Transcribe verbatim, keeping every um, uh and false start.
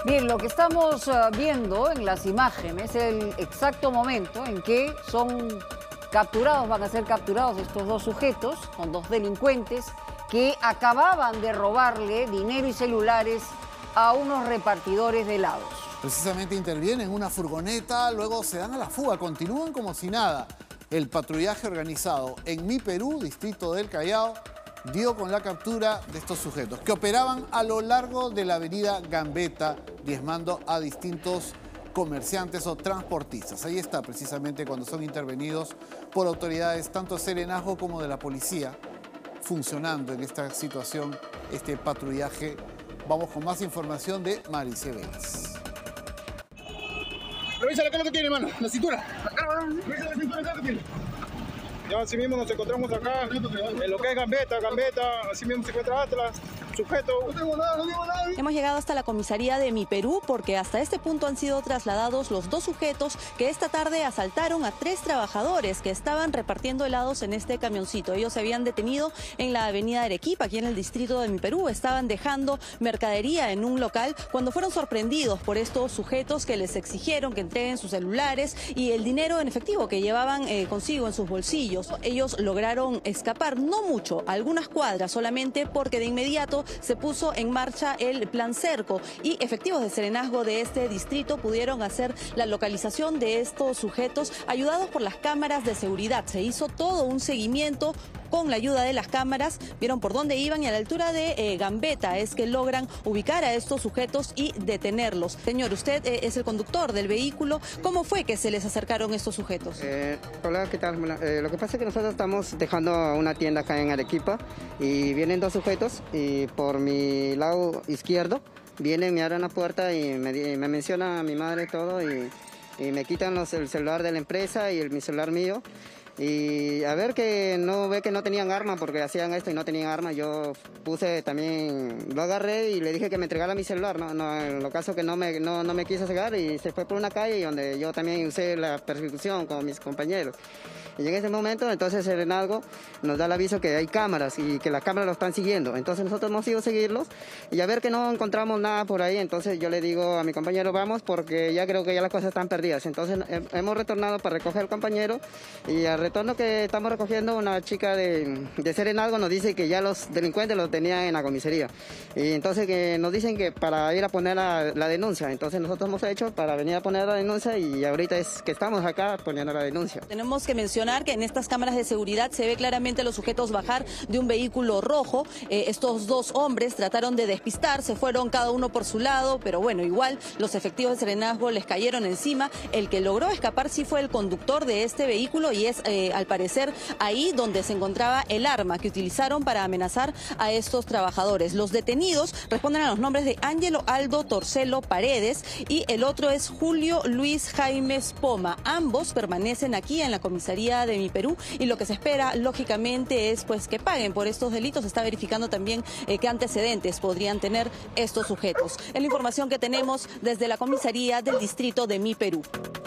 Bien, lo que estamos uh, viendo en las imágenes es el exacto momento en que son capturados, van a ser capturados estos dos sujetos, son dos delincuentes que acababan de robarle dinero y celulares a unos repartidores de helados. Precisamente intervienen en una furgoneta, luego se dan a la fuga, continúan como si nada. El patrullaje organizado en Mi Perú, distrito del Callao, dio con la captura de estos sujetos que operaban a lo largo de la avenida Gambetta, diezmando a distintos comerciantes o transportistas. Ahí está precisamente cuando son intervenidos por autoridades tanto de Serenazgo como de la policía, funcionando en esta situación este patrullaje. Vamos con más información de Marice Vélez. Revisa acá lo que tiene, hermano, la cintura. Acá, revisa la cintura acá lo que tiene. Ya así mismo nos encontramos acá, en lo que es Gambetta, Gambetta, así mismo se encuentra Atlas, sujeto. No tengo nada, no tengo nada. Hemos llegado hasta la comisaría de Mi Perú porque hasta este punto han sido trasladados los dos sujetos que esta tarde asaltaron a tres trabajadores que estaban repartiendo helados en este camioncito. Ellos se habían detenido en la avenida Arequipa, aquí en el distrito de Mi Perú. Estaban dejando mercadería en un local cuando fueron sorprendidos por estos sujetos que les exigieron que entreguen sus celulares y el dinero en efectivo que llevaban eh, consigo en sus bolsillos. Ellos lograron escapar, no mucho, algunas cuadras solamente, porque de inmediato se puso en marcha el plan cerco y efectivos de Serenazgo de este distrito pudieron hacer la localización de estos sujetos ayudados por las cámaras de seguridad. Se hizo todo un seguimiento con la ayuda de las cámaras, vieron por dónde iban y a la altura de eh, Gambetta es que logran ubicar a estos sujetos y detenerlos. Señor, usted eh, es el conductor del vehículo. ¿Cómo fue que se les acercaron estos sujetos? Eh, hola, ¿qué tal? Eh, lo que pasa es que nosotros estamos dejando una tienda acá en Arequipa y vienen dos sujetos y por mi lado izquierdo vienen, me abren la puerta y me, me menciona a mi madre todo y, y me quitan los, el celular de la empresa y el, mi celular mío. Y a ver que no ve que no tenían arma porque hacían esto y no tenían arma, yo puse también, lo agarré y le dije que me entregara mi celular, no, no en lo caso que no me, no, no me quiso cegar y se fue por una calle donde yo también usé la persecución con mis compañeros. Y en ese momento entonces Serenazgo nos da el aviso que hay cámaras y que las cámaras lo están siguiendo, entonces nosotros hemos ido a seguirlos y a ver que no encontramos nada por ahí, entonces yo le digo a mi compañero vamos porque ya creo que ya las cosas están perdidas, entonces hemos retornado para recoger al compañero y al retorno que estamos recogiendo una chica de, de Serenazgo nos dice que ya los delincuentes los tenían en la comisaría y entonces que nos dicen que para ir a poner la, la denuncia, entonces nosotros hemos hecho para venir a poner la denuncia y ahorita es que estamos acá poniendo la denuncia. Tenemos que mencionar que en estas cámaras de seguridad se ve claramente a los sujetos bajar de un vehículo rojo. Eh, estos dos hombres trataron de despistar, se fueron cada uno por su lado, pero bueno, igual los efectivos de Serenazgo les cayeron encima. El que logró escapar sí fue el conductor de este vehículo y es eh, al parecer ahí donde se encontraba el arma que utilizaron para amenazar a estos trabajadores. Los detenidos responden a los nombres de Ángelo Aldo Torcelo Paredes y el otro es Julio Luis Jaime Spoma. Ambos permanecen aquí en la comisaría de Mi Perú y lo que se espera lógicamente es pues que paguen por estos delitos. Se está verificando también eh, qué antecedentes podrían tener estos sujetos. Es la información que tenemos desde la comisaría del distrito de Mi Perú.